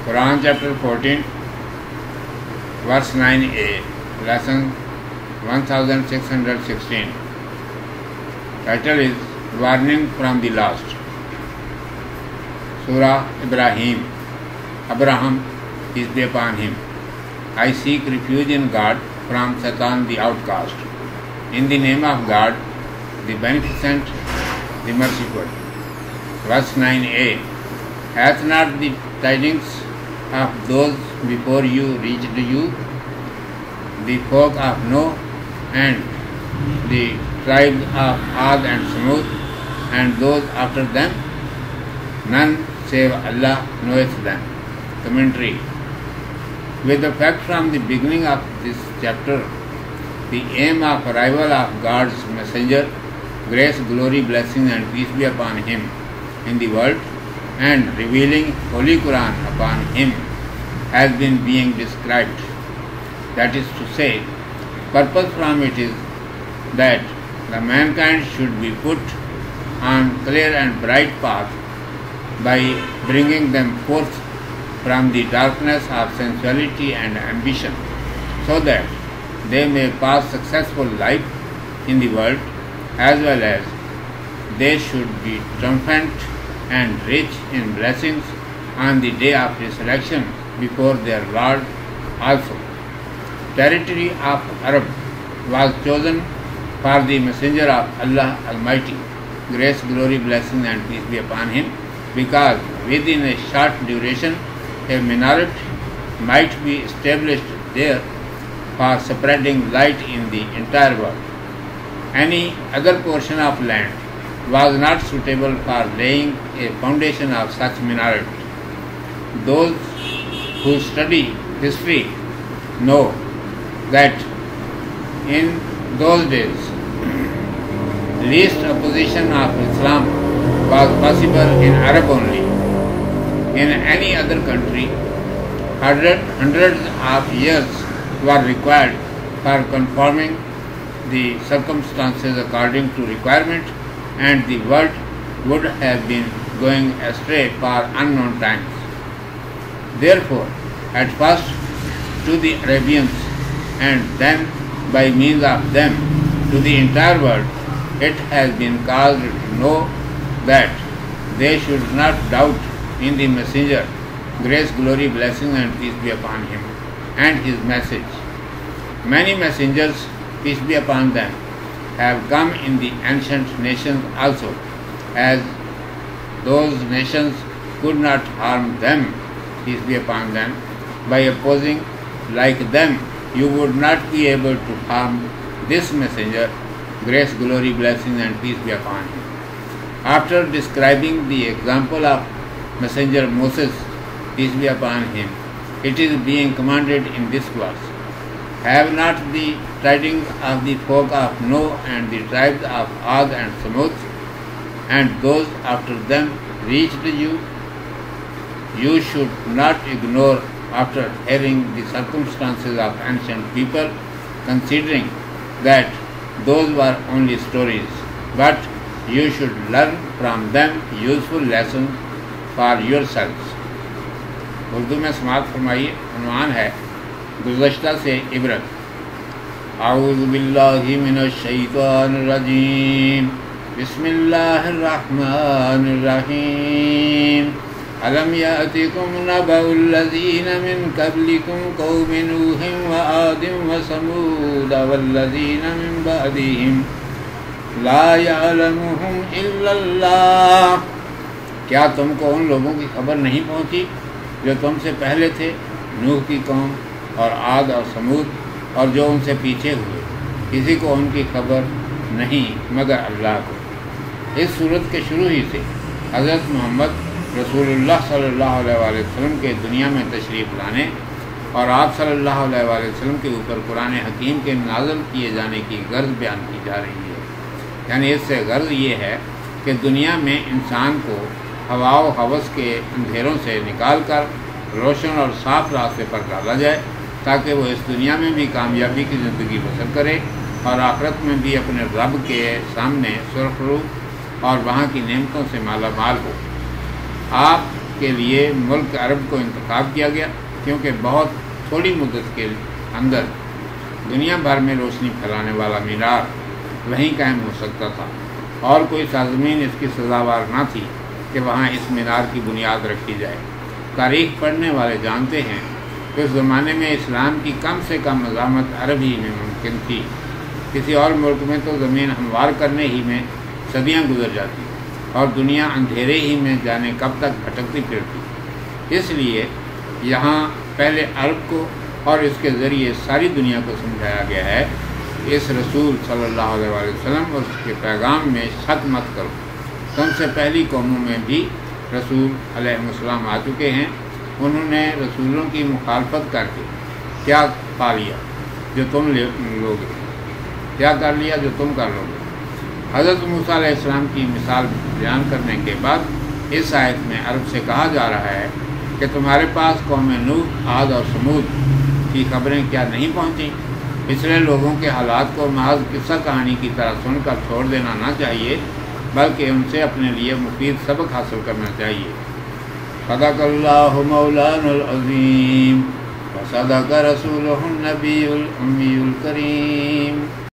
Quran chapter 14, verse 9a, lesson 1616. Title is Warning from the Last. Surah Ibraahiim. Abraham, peace be upon him. I seek refuge in God from Satan the outcast. In the name of God, the Beneficent, the Merciful. Verse 9a. Hath not the tidings of those before you reached you, the folk of Noah and the tribes of Aad and Thamuud and those after them? None save Allah knoweth them. Commentary. With effect from the beginning of this chapter, the aim of arrival of God's messenger, grace, glory, blessing and peace be upon him in the world, and revealing Holy Qur'an upon him has been being described. That is to say, purpose from it is that the mankind should be put on clear and bright path by bringing them forth from the darkness of sensuality and ambition, so that they may pass successful life in the world, as well as they should be triumphant and rich in blessings on the day of resurrection before their Lord also. Territory of Arab was chosen for the messenger of Allah Almighty, grace, glory, blessing and peace be upon him, because within a short duration a minaret might be established there for spreading light in the entire world. Any other portion of land was not suitable for laying a foundation of such minaret. Those who study history know that in those days least opposition of Islam was possible in Arab only. In any other country, hundreds of years were required for conforming the circumstances according to requirement, and the world would have been going astray for unknown times. Therefore, at first to the Arabians, and then by means of them to the entire world, it has been caused to know that they should not doubt in the messenger, grace, glory, blessing and peace be upon him, and his message. Many messengers, peace be upon them, have come in the ancient nations also, as those nations could not harm them, peace be upon them, by opposing like them. You would not be able to harm this messenger, grace, glory, blessing and peace be upon him. After describing the example of messenger Moses, peace be upon him, it is being commanded in this verse. Have not the tidings of the folk of Noah and the tribes of Aad and Thamuud and those after them reached you? You should not ignore after hearing the circumstances of ancient people, considering that those were only stories, but you should learn from them useful lessons for yourselves. Urdu में समाअत फरमाइए। उन्वान है गुज़श्ता से इबरत। आऊज़ु बिल्लाहि minash-Shay-taanir Rajiim। Bis-Millaahir-Rah-maanir-Rahiim। अलम यातिकुम नबा उllaziina min qablikum Qawmi Nuuhinw-wa Aadinw-wa Samuuda wallaziina min dihim lamuhum illAllaah। क्या तुमको उन लोगों की खबर नहीं पहुँची जो तुमसे पहले थे, नूह की कौम और आद और समूद, और जो उनसे पीछे हुए? किसी को उनकी खबर नहीं मगर अल्लाह को। इस सूरत के शुरू ही से हज़रत मोहम्मद रसूलुल्लाह सल्लल्लाहु अलैहि वसल्लम के दुनिया में तशरीफ़ लाने और आप सल्लल्लाहु अलैहि वसल्लम के ऊपर कुरान हकीम के नाज़िल किए जाने की गर्ज बयान की जा रही है। यानी इससे गर्ज ये है कि दुनिया में इंसान को हवा व हवस के अंधेरों से निकाल कर रोशन और साफ रास्ते पर डाला जाए, ताकि वो इस दुनिया में भी कामयाबी की ज़िंदगी बसर करे और आखिरत में भी अपने रब के सामने सुरखरू और वहाँ की नेमतों से माला माल हो। आप کے لیے ملک عرب کو انتخاب کیا گیا، کیونکہ بہت تھوڑی مدت کے اندر دنیا بھر میں روشنی پھیلانے والا مینار وہیں قائم ہو سکتا تھا، اور کوئی سرزمین اس کی سزاوار نہ تھی کہ وہاں اس مینار کی بنیاد رکھی جائے۔ تاریخ پڑھنے والے جانتے ہیں کہ اس زمانے میں اسلام کی کم سے کم مزاحمت عرب ہی میں ممکن تھی، کسی اور ملک میں تو زمین ہموار کرنے ہی میں صدیاں گزر جاتی اور دنیا اندھیرے ہی میں جانے کب تک بھٹکتی پھرتی۔ اس لیے یہاں پہلے عرب کو اور اس کے ذریعے ساری دنیا کو سمجھایا گیا ہے کہ اس رسول صلی اللہ علیہ وسلم اور اس کے پیغام میں شک مت کرو۔ تم سے پہلی قوموں میں بھی رسول علیہ السلام آ چکے ہیں، انہوں نے رسولوں کی مخالفت کر کے کیا پا لیا جو تم لوگے، کیا کر لیا جو تم کر لوگے۔ حضرت موسیٰ علیہ السلام کی مثال بیان کرنے کے بعد اس آیت میں عرب سے کہا جا رہا ہے کہ تمہارے پاس قوم نوح، عاد اور سمود کی خبریں کیا نہیں پہنچیں؟ پچھلے لوگوں کے حالات کو محض قصہ کہانی کی طرح سن کر چھوڑ دینا نہ چاہیے، بلکہ ان سے اپنے لیے مفید سبق حاصل کرنا چاہیے۔ صدق اللہ مولانا العظیم وصدق رسولہ النبی الامی الکریم۔